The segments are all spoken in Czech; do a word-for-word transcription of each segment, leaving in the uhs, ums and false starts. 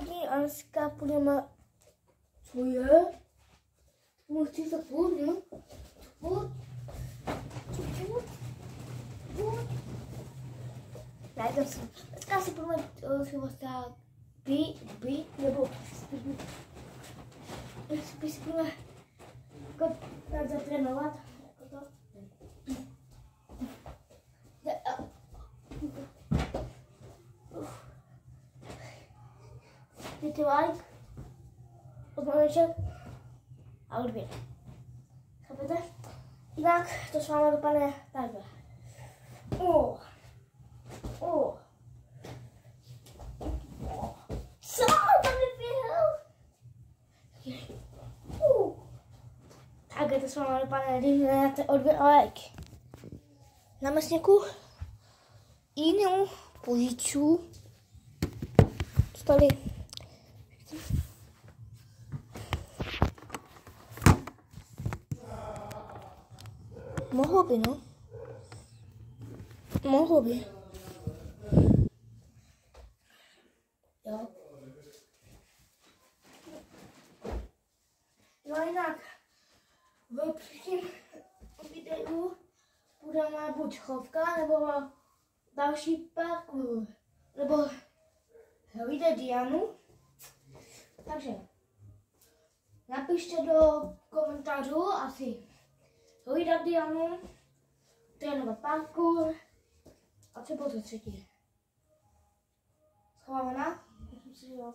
hodin a dneska půjdeme, co je? Můžete to půjde? Půjde? Půjde? Půjde? Ne, to jsem. Dneska si půjdeme si vlastně být, být, nebo spíš si půjdeme jako zatrénovat. Dejte like, odmluveček a odběr. Chápete? Jinak to s vámi dopadne takhle. O. O. Co? Tam vyběhl? Uh. Takhle to s vámi dopadne, když nedáte odběr a like. Na mesněku jinou pozici. Co tady? Mohlo by, no. Mohlo by. Jo. No jinak, v příštím videu budeme buď chovka, nebo další parkour, nebo hlídat Dianu. Takže napište do komentářů asi hlídat Dianu, trénovat parkour a co bylo to třetí. Schovávaná? Myslím si, jo.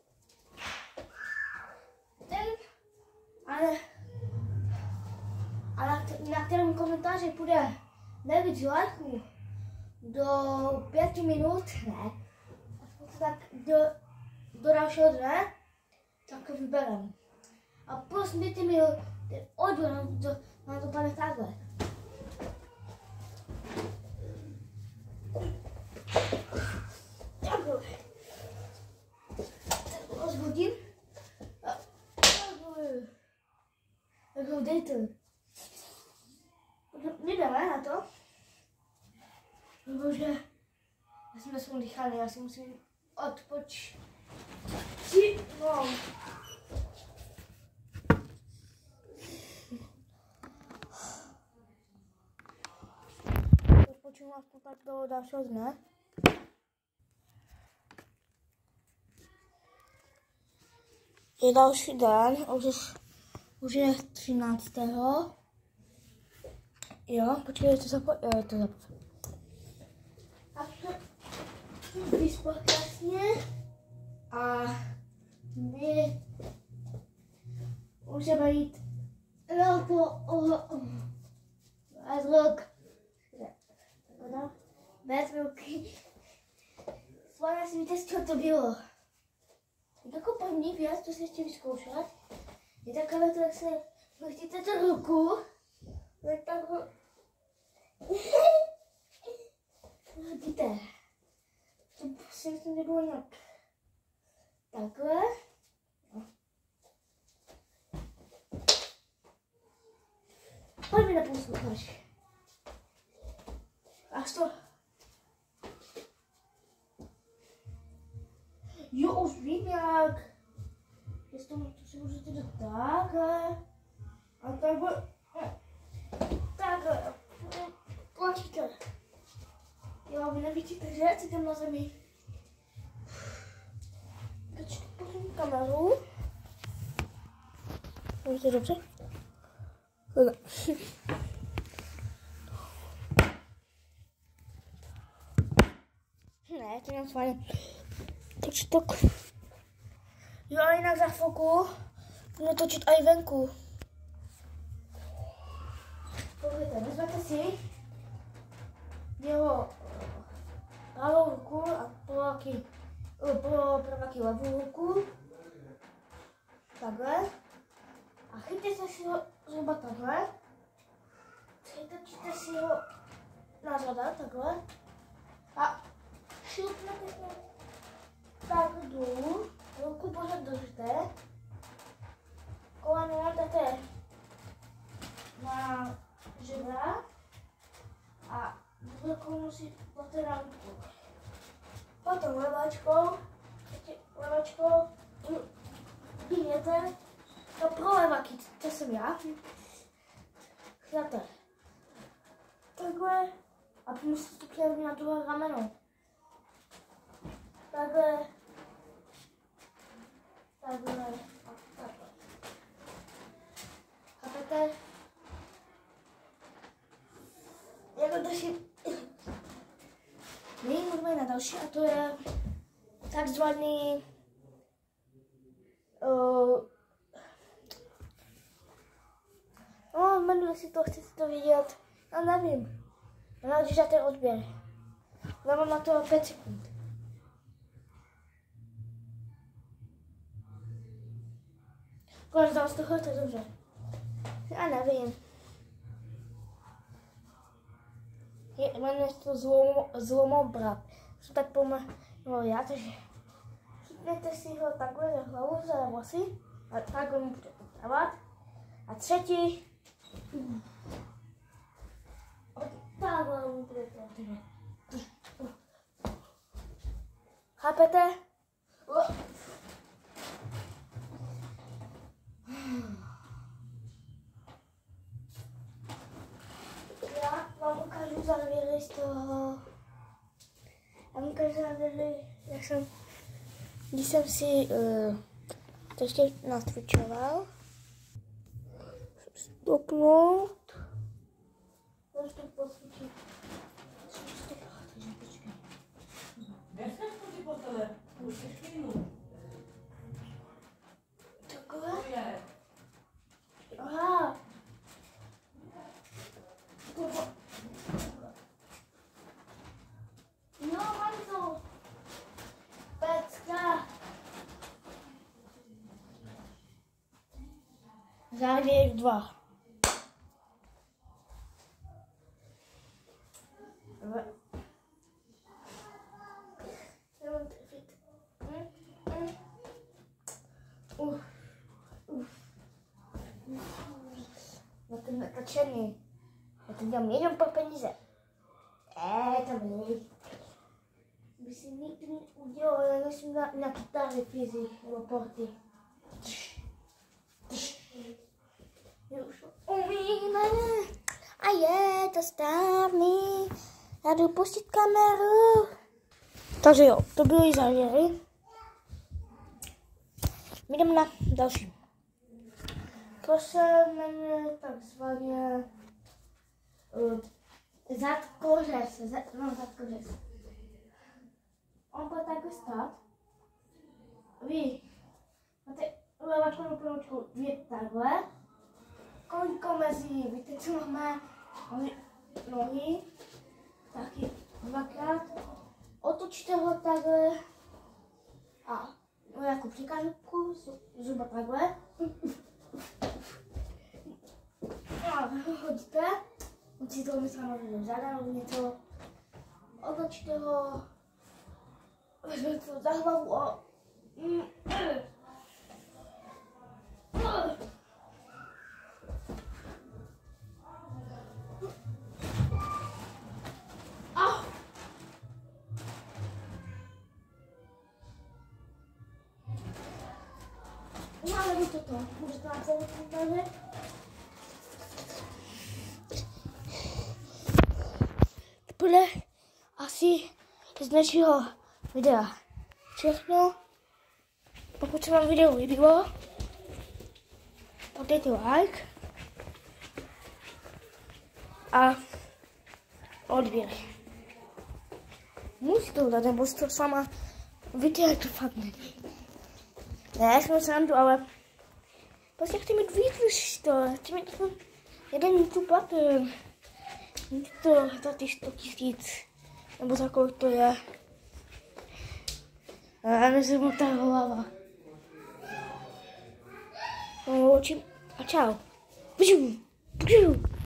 Ten, ale, ale na kterém komentáři půjde nejvíc lajků do pěti minut, ne, tak do, do dalšího dne, tak to vybereme. A prosím, dejte mi ten odběr na to, na to pane takhle. Takhle. Rozhodím. Tak ho dejte. Jdeme na to. Bože, já jsem nesmím dýchaný, já si musím odpočít. No. Odpočinu aspoň tak do dalšího dne. Je další den, už, už je třináctého Jo, počkej, to zapo... Jo, to zapo... A to vyspal krásně a my můžeme jít na to bez rok. Bez ruky. Svána si víte, z čeho to bylo. Je jako první věc, co se ještě vyzkoušet. Je takové to, jak se chytíte tu ruku. Je tak... Vidíte, to si myslím, že bylo nějak takhle. No. Pojď mi naposloucháš. Až to. Jo, už vím jak. Jestli to, to si můžete dát takhle. A takhle. Takhle. Tlačíte. Jo, vy nevidíte, že? Cítem na zemi. Teď posunu kameru. Vidíte dobře? Ne, to je fajn. Točit tak. Jo, a jinak za chvilku budu točit i venku. Podívejte, vezmete si jeho pravou ruku a polaky, pro pravaky levou ruku. Takhle. A chytíte si ho zhruba takhle. Chytíte si ho na zadek, takhle. A šupnete si tak dolů. Ruku pořád držte. Koleno dáte na žebra. A druhou rukou si dáte na ruku. Potom leváčkou levačko, vidíte, to pro levaky, to jsem já. Cháte, takhle a musíte to přijít na druhé rameno. Takhle, takhle a takhle. Chápete? Jako držím nejmluvíme na další a to je takzvaný uh, no, jmenuji si to, chcete to vidět, já nevím. Já když dáte odběr. Já mám na to pět sekund. Konec dal z toho, to je dobře. Já nevím. Je, jmenuje se to zlom, zlomobrat. Jsem tak pomenoval já, takže chytnete si ho takhle za hlavu, za vlasy a takhle mu budete dávat. A třetí, takhle mu budete dávat. Chápete? Já vám ukážu závěry z toho. Já vám ukážu závěry, jak jsem, když jsem si uh, to ještě nastvičoval. Stopnout. Můžu to posvíčit. Takže počkej. Nechceš chodit po tele, musíš chvíli. Takhle? To je. Aha. No, mám to. Pecka. Závěr dva. Uh, uh, na ten natočený. Já to dělám jenom pro peníze. Eee, to není. By si nikdy neudělal, já nesmím na, na kytary fizy nebo porty. Já už to umíme. A je to správný. Já jdu pustit kameru. Takže jo, to byly závěry. Jdeme na další. To se jmenuje takzvaně uh, zadkořez. Zad, no, zadkořez. On bude takhle stát. Vy máte levačku nebo pravočku dvě takhle. Kolíko mezi, víte co máme? Nohy. Taky dvakrát. Otočte ho takhle. A no, jako překážku, zhruba takhle. A hodíte. Musíte to myslet na záda nebo něco. Otočte ho. Vezměte to za hlavu a... Máme mi toto. Můžete na celou tady. To bude asi z dnešního videa všechno. Pokud se vám video líbilo, tak dejte like a odběr. Musíte to dát, nebo si to sama víte, jak to fakt není. Ne, jsem sám tu, ale prostě chci mít víc než to. Chci mít aspoň jeden YouTube button. Mít to za ty sto tisíc. Nebo za kolik to je. A nezem mu ta hlava. No, oči. A čau. Bžu, bžu.